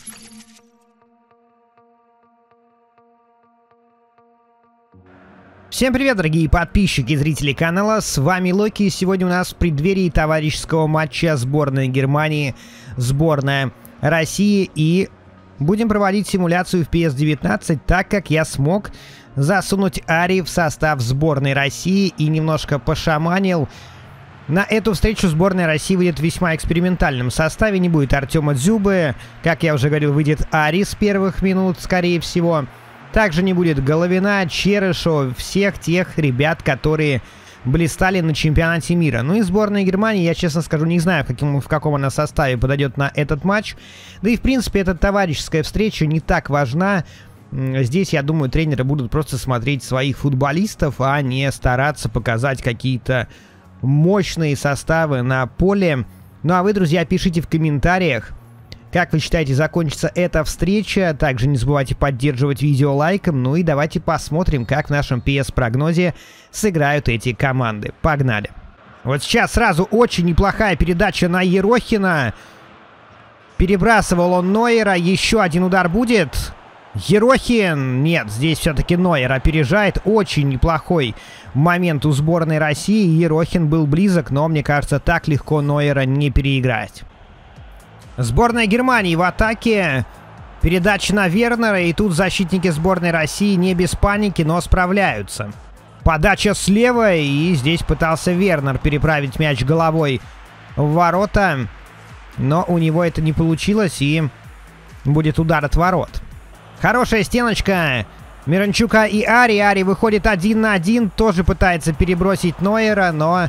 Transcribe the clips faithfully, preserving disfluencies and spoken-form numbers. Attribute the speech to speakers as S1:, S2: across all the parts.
S1: Всем привет, дорогие подписчики и зрители канала, с вами Локи. Сегодня у нас в преддверии товарищеского матча сборная Германии, сборная России, и будем проводить симуляцию в пи эс девятнадцать, так как я смог засунуть Ари в состав сборной России и немножко пошаманил. На эту встречу сборная России выйдет в весьма экспериментальном составе, не будет Артема Дзюбы, как я уже говорил, выйдет Ари с первых минут, скорее всего. Также не будет Головина, Черышева, всех тех ребят, которые блистали на чемпионате мира. Ну и сборная Германии, я честно скажу, не знаю, в каком, в каком она составе подойдет на этот матч. Да и в принципе эта товарищеская встреча не так важна. Здесь, я думаю, тренеры будут просто смотреть своих футболистов, а не стараться показать какие-то мощные составы на поле. Ну а вы, друзья, пишите в комментариях, как вы считаете, закончится эта встреча. Также не забывайте поддерживать видео лайком. Ну и давайте посмотрим, как в нашем пи эс-прогнозе сыграют эти команды. Погнали. Вот сейчас сразу очень неплохая передача на Ерохина. Перебрасывал он Нойера. Еще один удар будет. Ерохин. Нет, здесь все-таки Нойер опережает. Очень неплохой момент у сборной России. Ерохин был близок, но, мне кажется, так легко Нойера не переиграть. Сборная Германии в атаке. Передача на Вернера. И тут защитники сборной России не без паники, но справляются. Подача слева. И здесь пытался Вернер переправить мяч головой в ворота. Но у него это не получилось. И будет удар от ворот. Хорошая стеночка Миранчука и Ари. Ари выходит один на один. Тоже пытается перебросить Нойера, но...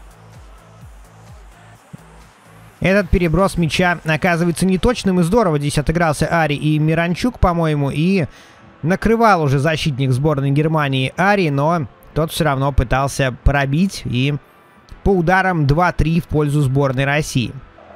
S1: Этот переброс мяча оказывается неточным, и здорово здесь отыгрался Ари и Миранчук, по-моему, и накрывал уже защитник сборной Германии Ари, но тот все равно пытался пробить, и по ударам два-три в пользу сборной России.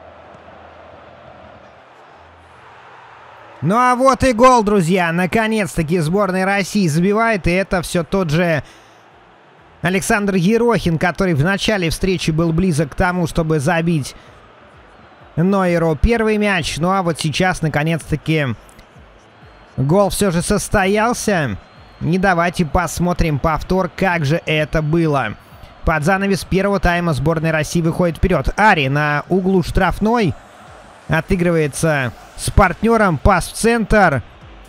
S1: Ну а вот и гол, друзья! Наконец-таки сборная России забивает, и это все тот же Александр Ерохин, который в начале встречи был близок к тому, чтобы забить Нойеру первый мяч. Ну а вот сейчас, наконец-таки, гол все же состоялся. И давайте посмотрим повтор, как же это было. Под занавес первого тайма сборная России выходит вперед. Ари на углу штрафной. Отыгрывается с партнером. Пас в центр.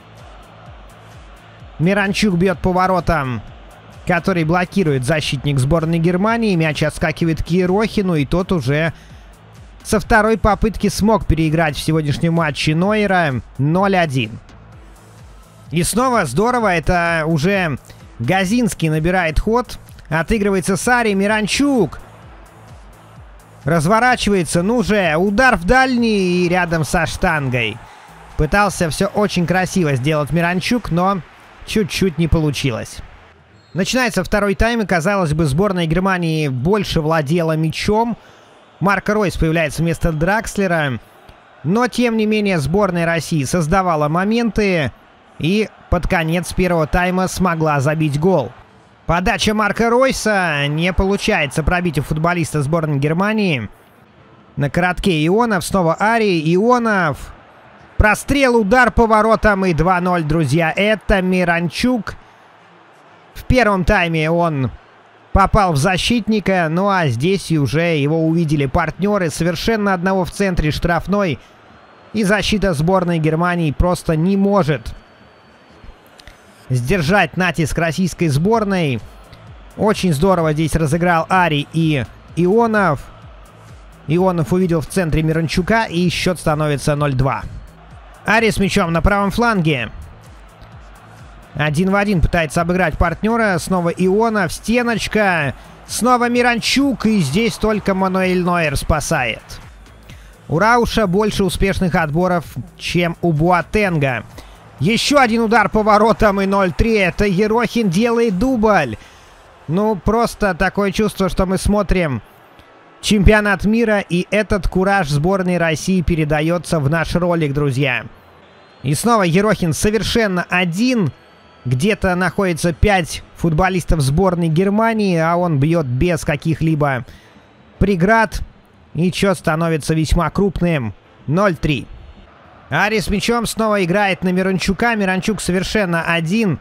S1: Миранчук бьет по воротам, который блокирует защитник сборной Германии. Мяч отскакивает к Ерохину, и тот уже... со второй попытки смог переиграть в сегодняшнем матче Нойера. ноль один. И снова здорово, это уже Газинский набирает ход. Отыгрывается Сари, Миранчук. Разворачивается, ну же, удар в дальний и рядом со штангой. Пытался все очень красиво сделать Миранчук, но чуть-чуть не получилось. Начинается второй тайм, и, казалось бы, сборная Германии больше владела мячом. Марко Ройс появляется вместо Дракслера. Но, тем не менее, сборная России создавала моменты и под конец первого тайма смогла забить гол. Подача Марко Ройса. Не получается пробить у футболиста сборной Германии. На коротке Ионов. Снова Ари. Ионов. Прострел, удар по воротам и два ноль, друзья. Это Миранчук. В первом тайме он... попал в защитника, ну а здесь и уже его увидели партнеры. Совершенно одного в центре штрафной. И защита сборной Германии просто не может сдержать натиск российской сборной. Очень здорово здесь разыграл Ари и Ионов. Ионов увидел в центре Миранчука, и счет становится ноль два. Ари с мячом на правом фланге. Один в один пытается обыграть партнера. Снова Ионов. Стеночка. Снова Миранчук. И здесь только Мануэль Нойер спасает. У Рауша больше успешных отборов, чем у Буатенга. Еще один удар по воротам и ноль три. Это Ерохин делает дубль. Ну, просто такое чувство, что мы смотрим чемпионат мира, и этот кураж сборной России передается в наш ролик, друзья. И снова Ерохин совершенно один. Где-то находится пять футболистов сборной Германии, а он бьет без каких-либо преград. И счет становится весьма крупным. ноль три. Ари с мячом снова играет на Миранчука. Миранчук совершенно один.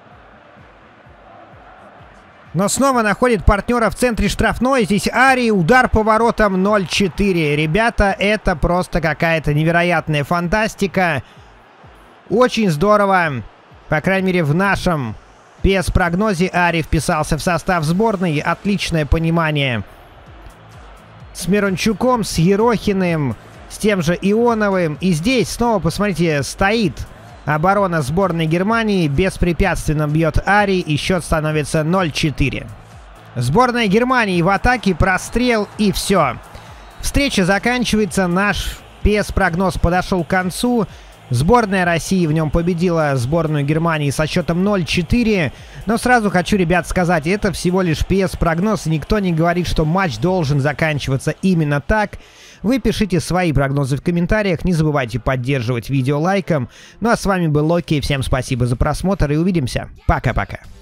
S1: Но снова находит партнера в центре штрафной. Здесь Ари, удар по воротам ноль четыре. Ребята, это просто какая-то невероятная фантастика. Очень здорово. По крайней мере, в нашем пи эс-прогнозе Ари вписался в состав сборной. Отличное понимание. С Миранчуком, с Ерохиным, с тем же Ионовым. И здесь снова, посмотрите, стоит оборона сборной Германии. Беспрепятственно бьет Ари, и счет становится ноль четыре. Сборная Германии в атаке, прострел, и все. Встреча заканчивается. Наш пи эс-прогноз подошел к концу. Сборная России в нем победила сборную Германии со счетом ноль четыре. Но сразу хочу, ребят, сказать, это всего лишь пи эс-прогноз. Никто не говорит, что матч должен заканчиваться именно так. Вы пишите свои прогнозы в комментариях. Не забывайте поддерживать видео лайком. Ну а с вами был Локи. Всем спасибо за просмотр и увидимся. Пока-пока.